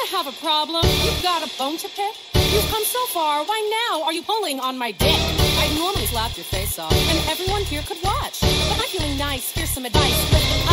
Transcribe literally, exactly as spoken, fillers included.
have a problem? You've got a bone to pick? You've come so far, why now are you pulling on my dick? I'd normally slap your face off, and everyone here could watch. But I'm feeling nice, here's some advice. Listen